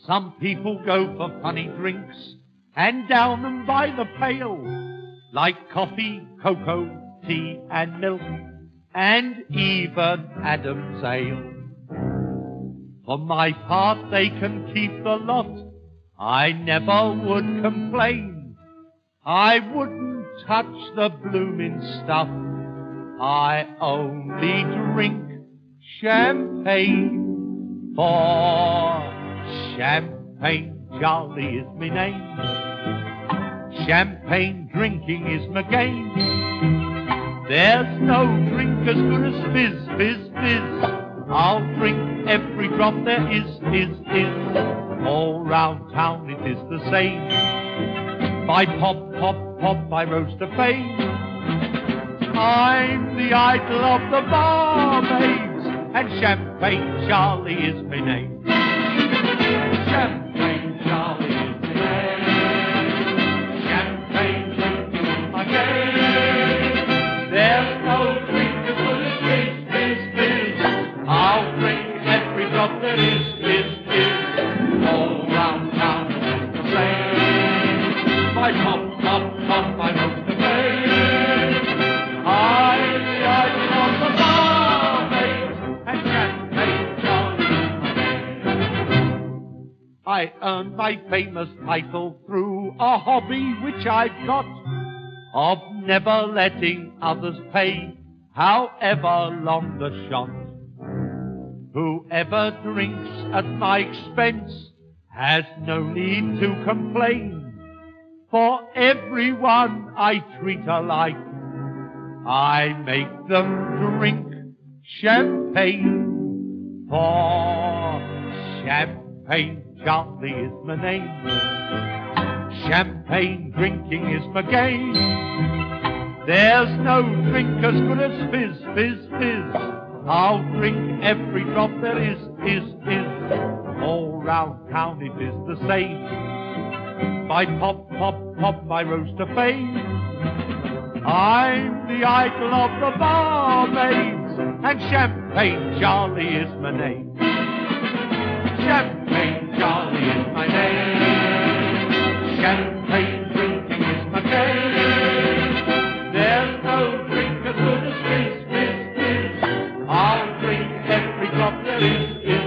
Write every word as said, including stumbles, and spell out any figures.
Some people go for funny drinks and down them by the pail, like coffee, cocoa, tea and milk, and even Adam's ale. For my part, they can keep the lot. I never would complain. I wouldn't touch the bloomin' stuff. I only drink champagne, for Champagne Charlie is me name. Champagne drinking is my game. There's no drink as good as fizz, fizz, fizz. I'll drink every drop there is, is, is. All round town it is the same. By pop, pop, pop, I rose to fame. I'm the idol of the barmaids, and Champagne Charlie is my name. Champagne Charlie is my name. Champagne drinking is my game. There's no drink as good as fizz, fizz, fizz. I'll drink every drop there is, is, is. All round town it's the same. By pop, pop, pop, I rose to fame. I'm the idol of the barmaids, and Champagne Charlie is my name. I earned my famous title through a hobby which I've got, of never letting others pay, however long the shot. Whoever drinks at my expense has no need to complain, for everyone I treat alike. I make them drink champagne, for Champagne Charlie is my name. Champagne drinking is my game. There's no drink as good as fizz, fizz, fizz. I'll drink every drop there is, is, is. All round town it is the same. By pop, pop, pop, I rose to fame. I'm the idol of the barmaids, and Champagne Charlie is my name. Champagne Charlie is my name. Champagne drinking is my game. There's no drink as good as fizz, fizz, fizz. I'll drink every drop there is, is.